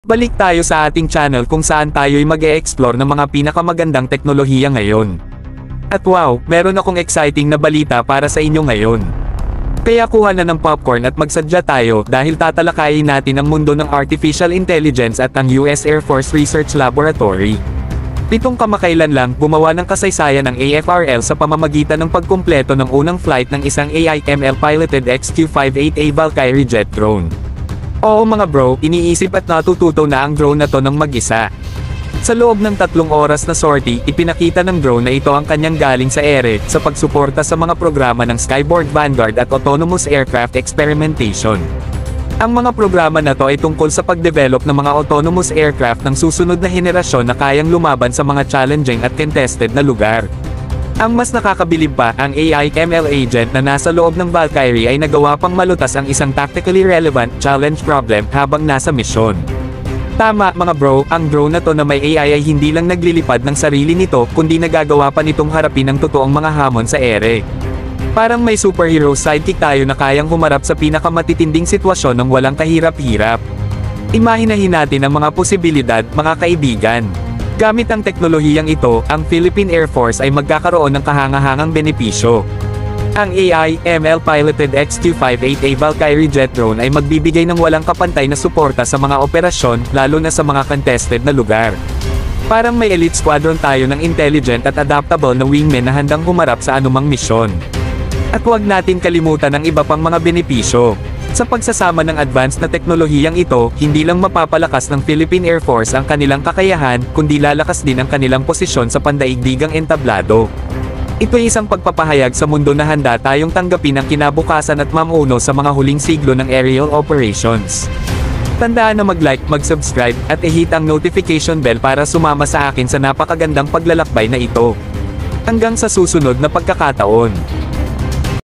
Balik tayo sa ating channel kung saan tayo'y mag-e-explore ng mga pinakamagandang teknolohiya ngayon. At wow, meron akong exciting na balita para sa inyo ngayon. Kaya kuha na ng popcorn at magsadya tayo dahil tatalakayin natin ang mundo ng Artificial Intelligence at ang US Air Force Research Laboratory. Pitong kamakailan lang gumawa ng kasaysayan ng AFRL sa pamamagitan ng pagkumpleto ng unang flight ng isang AI/ML piloted XQ-58A Valkyrie jet drone. Oo mga bro, iniisip at natututo na ang drone na to ng mag-isa. Sa loob ng 3 oras na sortie, ipinakita ng drone na ito ang kanyang galing sa ere sa pagsuporta sa mga programa ng Skyborg Vanguard at Autonomous Aircraft Experimentation. Ang mga programa na to ay tungkol sa pagdevelop ng mga autonomous aircraft ng susunod na henerasyon na kayang lumaban sa mga challenging at contested na lugar. Ang mas nakakabilib pa, ang AI/ML agent na nasa loob ng Valkyrie ay nagawa pang malutas ang isang tactically relevant challenge problem habang nasa misyon. Tama mga bro, ang drone na to na may AI ay hindi lang naglilipad ng sarili nito kundi nagagawa pa nitong harapin ang totoong mga hamon sa ere. Parang may superhero sidekick tayo na kayang humarap sa pinakamatitinding sitwasyon ng walang kahirap-hirap. Imahinahin natin ang mga posibilidad, mga kaibigan. Gamit ang teknolohiyang ito, ang Philippine Air Force ay magkakaroon ng kahangahangang benepisyo. Ang AI/ML piloted XQ-58A Valkyrie jet drone ay magbibigay ng walang kapantay na suporta sa mga operasyon, lalo na sa mga contested na lugar. Parang may elite squadron tayo ng intelligent at adaptable na wingmen na handang humarap sa anumang misyon. At huwag natin kalimutan ang iba pang mga benepisyo. Sa pagsasama ng advanced na teknolohiyang ito, hindi lang mapapalakas ng Philippine Air Force ang kanilang kakayahan, kundi lalakas din ang kanilang posisyon sa pandaigdigang entablado. Ito ay isang pagpapahayag sa mundo na handa tayong tanggapin ang kinabukasan at mamuno sa mga huling siglo ng aerial operations. Tandaan na mag-like, mag-subscribe, at i-hit ang notification bell para sumama sa akin sa napakagandang paglalakbay na ito. Hanggang sa susunod na pagkakataon.